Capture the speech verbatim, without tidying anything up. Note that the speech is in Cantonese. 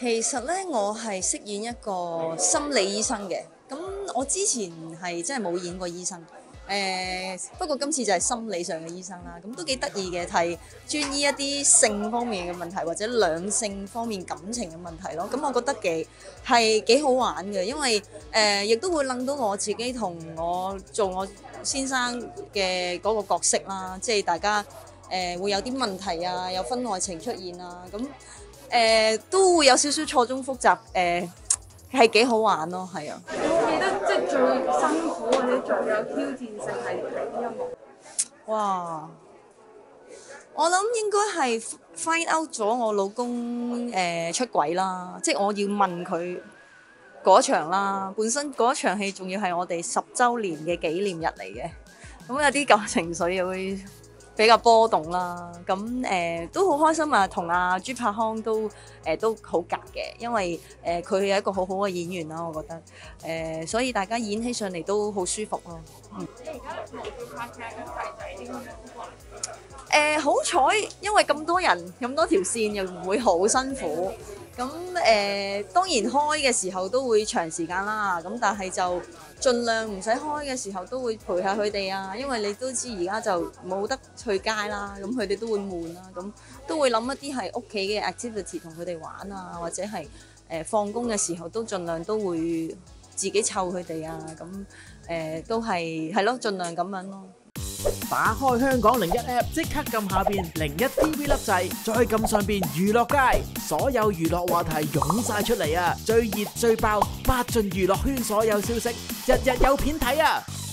其實咧，我係飾演一個心理醫生嘅。咁我之前係真係冇演過醫生，誒、呃、不過今次就係心理上嘅醫生啦。咁都幾得意嘅，係專醫一啲性方面嘅問題，或者兩性方面感情嘅問題咯。咁我覺得幾係幾好玩嘅，因為誒亦、呃、都會諗到我自己同我做我先生嘅嗰個角色啦，即係大家誒、呃、會有啲問題啊，有婚外情出現啊，咁。誒、呃、都會有少少錯綜複雜，誒係幾好玩咯，係啊！ 我記得即係最辛苦或者最有挑戰性係睇邊一幕？ 哇！我諗應該係 find out 咗我老公誒、呃、出軌啦，即係我要問佢嗰場啦。本身嗰場戲仲要係我哋十週年嘅紀念日嚟嘅，咁有啲舊情緒又會比較波動啦，咁誒、呃、都好開心啊！同阿朱柏康都誒、呃、都好夾嘅，因為誒佢係一個好好嘅演員啦，我覺得誒、呃，所以大家演起上嚟都好舒服咯。嗯。你而家同佢拍劇咁仔仔點樣？誒好彩，因為咁多人咁多條線，又唔會好辛苦。咁誒、呃、當然開嘅時候都會長時間啦，咁但係就盡量唔使開嘅時候都會陪下佢哋啊，因為你都知而家就冇得去街啦，咁佢哋都會悶啦，咁都會諗一啲係屋企嘅 activity 同佢哋玩啊，或者係誒放工嘅時候都盡量都會自己湊佢哋啊，咁誒、呃、都係係咯，盡量咁樣咯。 打開香港零一 App， 即刻撳下邊零一 T V 粒掣，再撳上邊娛樂街，所有娛樂話題湧晒出嚟啊！最熱最爆，八盡娛樂圈所有消息，日日有片睇啊！